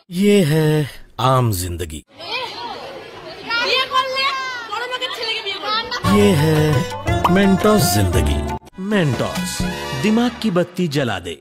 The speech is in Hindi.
ये है आम जिंदगी, ये है मेंटोस जिंदगी। मेंटोस दिमाग की बत्ती जला दे।